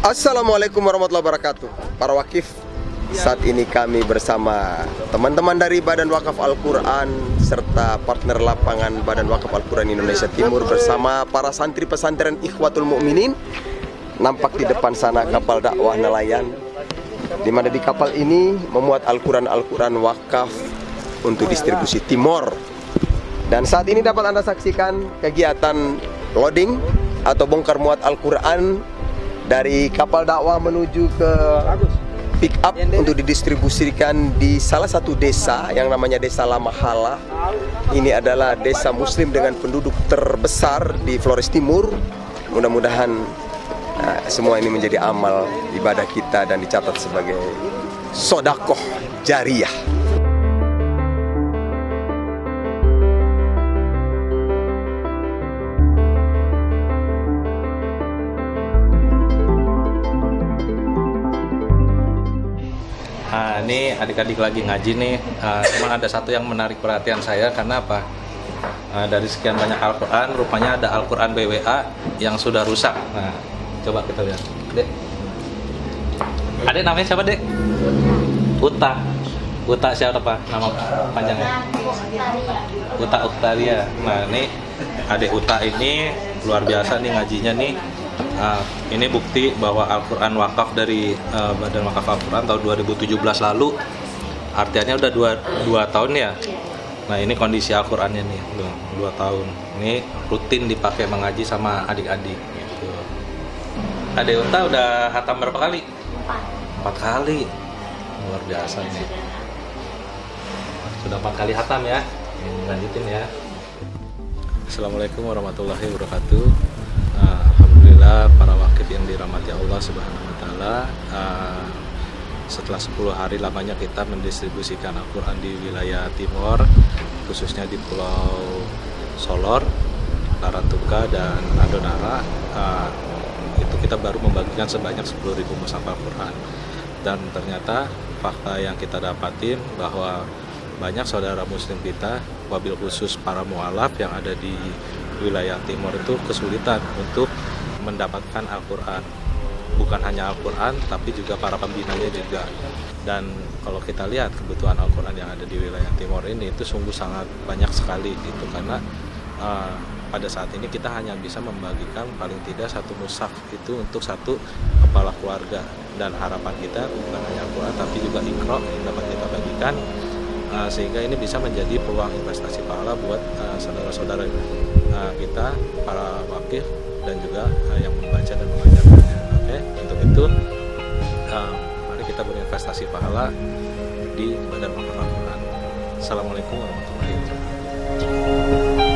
Assalamualaikum warahmatullahi wabarakatuh. Para wakif, saat ini kami bersama teman-teman dari Badan Wakaf Al-Quran serta partner lapangan Badan Wakaf Al-Quran Indonesia Timur bersama para santri pesantren Ikhwatul Mukminin. Nampak di depan sana kapal dakwah nelayan, di mana di kapal ini memuat Al-Quran wakaf untuk distribusi Timor. Dan saat ini dapat Anda saksikan kegiatan loading atau bongkar muat Al-Quran dari kapal dakwah menuju ke pick up untuk didistribusikan di salah satu desa yang namanya Desa Lamahala. Ini adalah desa muslim dengan penduduk terbesar di Flores Timur. Mudah-mudahan semua ini menjadi amal ibadah kita dan dicatat sebagai sodakoh jariyah. Nah, ini adik-adik lagi ngaji nih. Cuman ada satu yang menarik perhatian saya karena apa? Dari sekian banyak Al-Quran, rupanya ada Al-Quran BWA yang sudah rusak. Nah, coba kita lihat. Dek. Adek namanya siapa, Dek? Uta. Uta siapa Pak? Nama panjangnya? Uta Uktaria. Nah, ini adik Uta ini luar biasa nih ngajinya nih. Ini bukti bahwa Al-Quran wakaf dari Badan Wakaf Al-Quran tahun 2017 lalu, artinya udah 2 tahun ya. Nah, ini kondisi Al-Qurannya nih, 2 tahun. Ini rutin dipakai mengaji sama adik-adik gitu. Adik Uta udah hatam berapa kali? 4 kali. Luar biasa nih. Sudah 4 kali hatam ya. Lanjutin ya. Assalamualaikum warahmatullahi wabarakatuh. Alhamdulillah para wakif yang dirahmati Allah Subhanahu wa taala, setelah 10 hari lamanya kita mendistribusikan Al-Quran di wilayah Timor, khususnya di Pulau Solor, Larantuka dan Adonara. Itu kita baru membagikan sebanyak 10.000 mushaf Al-Quran, dan ternyata fakta yang kita dapatin bahwa banyak saudara muslim kita, wabil khusus para mu'alaf yang ada di wilayah Timor itu kesulitan untuk mendapatkan Al-Quran. Bukan hanya Al-Quran, tapi juga para pembinanya juga. Dan kalau kita lihat kebutuhan Al-Quran yang ada di wilayah Timor ini itu sungguh sangat banyak sekali gitu, karena pada saat ini kita hanya bisa membagikan paling tidak 1 mushaf itu untuk 1 kepala keluarga. Dan harapan kita bukan hanya Al-Quran tapi juga Iqra yang dapat kita bagikan, sehingga ini bisa menjadi peluang investasi pahala buat saudara-saudara kita, para wakif dan juga yang membaca dan mengajarkannya. Oke, untuk itu mari kita berinvestasi pahala di Badan Wakaf Al-Quran. Assalamualaikum warahmatullahi wabarakatuh.